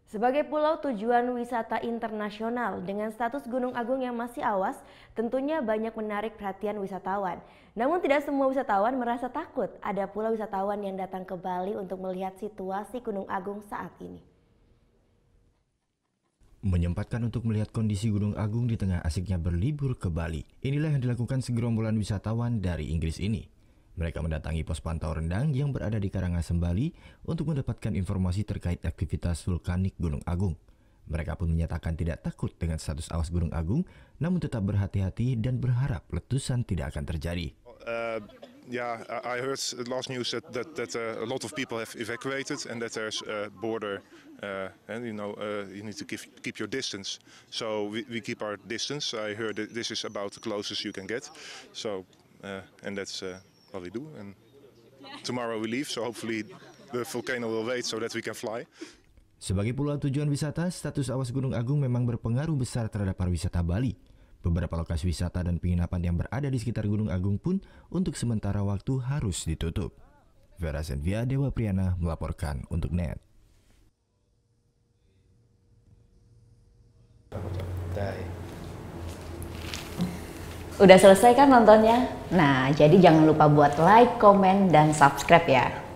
Sebagai pulau tujuan wisata internasional dengan status Gunung Agung yang masih awas, tentunya banyak menarik perhatian wisatawan. Namun tidak semua wisatawan merasa takut. Ada pula wisatawan yang datang ke Bali untuk melihat situasi Gunung Agung saat ini. Menyempatkan untuk melihat kondisi Gunung Agung di tengah asiknya berlibur ke Bali. Inilah yang dilakukan segerombolan wisatawan dari Inggris ini. Mereka mendatangi pos pantau rendang yang berada di Karangasem, Bali untuk mendapatkan informasi terkait aktivitas vulkanik Gunung Agung. Mereka pun menyatakan tidak takut dengan status awas Gunung Agung, namun tetap berhati-hati dan berharap letusan tidak akan terjadi. I heard last news that a lot of people have evacuated and that there's a border, and you need to keep your distance. So we keep our distance. I heard that this is about the closest you can get. So and that's what we do. And tomorrow we leave. So hopefully the volcano will wait so that we can fly. Sebagai pulau tujuan wisata, status awas Gunung Agung memang berpengaruh besar terhadap pariwisata Bali. Beberapa lokasi wisata dan penginapan yang berada di sekitar Gunung Agung pun untuk sementara waktu harus ditutup. Vera Zenvia, Dewa Priyana melaporkan untuk NET. Udah selesai kan nontonnya? Nah, jadi jangan lupa buat like, komen, dan subscribe ya.